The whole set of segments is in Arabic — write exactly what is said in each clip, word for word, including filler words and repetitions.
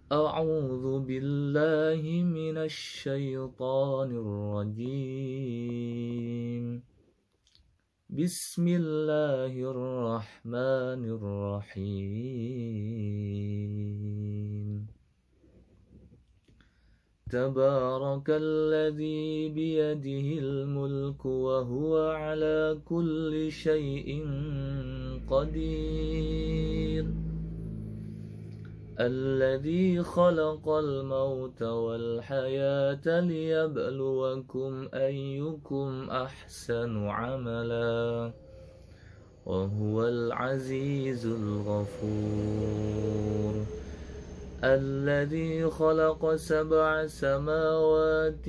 أعوذ بالله من الشيطان الرجيم. بسم الله الرحمن الرحيم. تبارك الذي بيده الملك وهو على كل شيء قدير. الذي خلق الموت والحياة ليبلوكم أيكم أحسن عملا وهو العزيز الغفور. الذي خلق سبع سماوات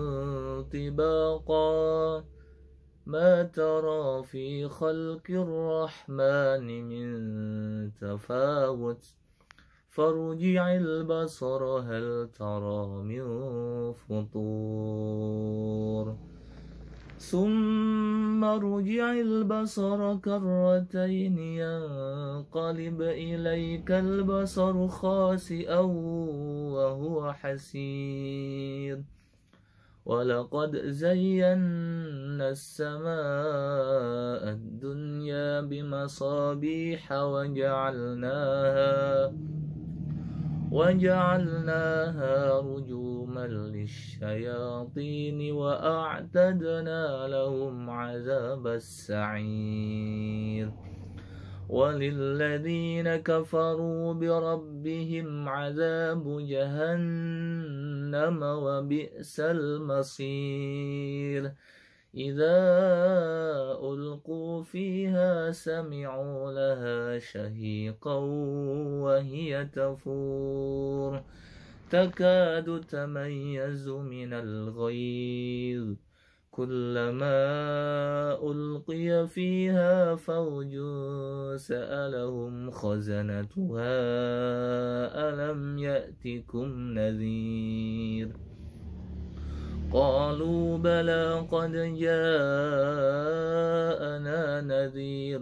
طباقا ما ترى في خلق الرحمن من تفاوت فارجع البصر هل ترى من فطور ثم ارجع البصر كرتين ينقلب إليك البصر خاسئا وهو حسير. ولقد زينا السماء الدنيا بمصابيح وجعلناها وجعلناها رجوما للشياطين وأعتدنا لهم عذاب السعير. وللذين كفروا بربهم عذاب جهنم وبئس المصير. إذا ألقوا فيها سمعوا لها شهيقا وهي تفور تكاد تميز من الغيظ كلما ألقي فيها فوج سألهم خزنتها ألم يأتكم نذير قالوا بلى قد جاءنا نذير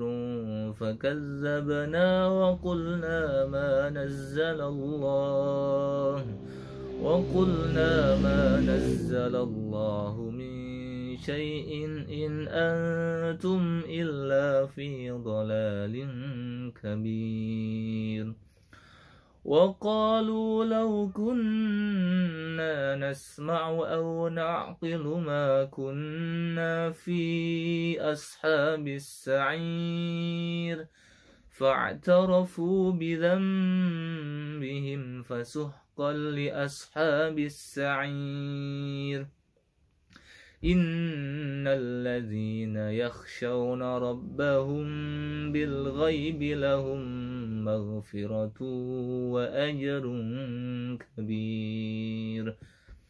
فكذبنا وقلنا ما نزل الله وقلنا ما نزل الله من شيء إن أنتم إلا في ضلال كبير. وقالوا لو كنا نسمع أو نعقل ما كنا في أصحاب السعير فاعترفوا بذنبهم فسحقا لأصحاب السعير. إن الذين يخشون ربهم بالغيب لهم مغفرة وأجر كبير.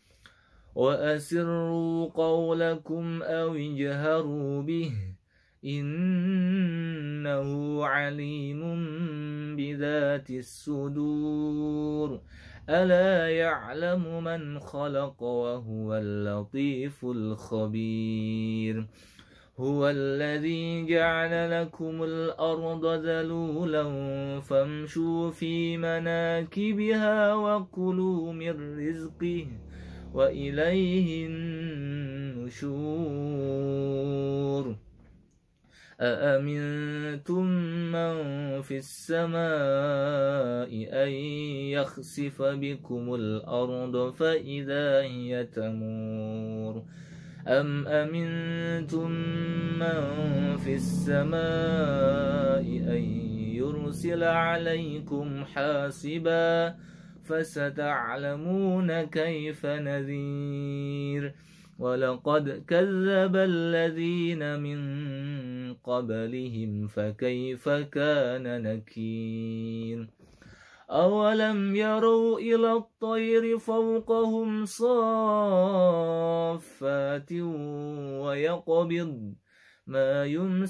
وأسروا قولكم أو اجهروا به إنه عليم بذات الصدور. ألا يعلم من خلق وهو اللطيف الخبير. هو الذي جعل لكم الأرض ذلولا فامشوا في مناكبها وكلوا من رزقه وإليه النشور. أأمنتم من في السماء أن يخسف بكم الأرض فإذا هي تمور أم أمنتم من في السماء أن يرسل عليكم حاصبا فستعلمون كيف نذير. ولقد كذب الذين من قبلهم فكيف كان نكير. أولم يروا إلى الطير فوقهم صافات ويقبض ما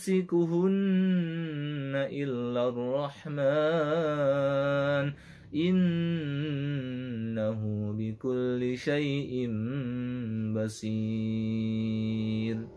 يمسكهن إلا الرحمن إنه بكل شيء بصير.